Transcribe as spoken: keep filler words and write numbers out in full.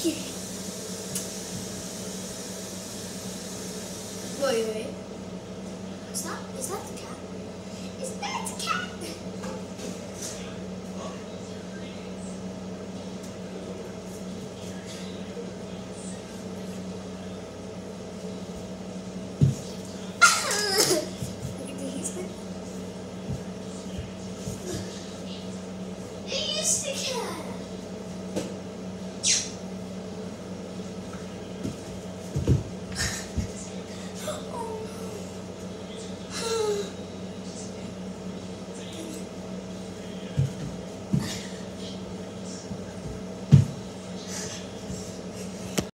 Wait, wait. Is that, is that the cat? Is that the cat? It is the cat.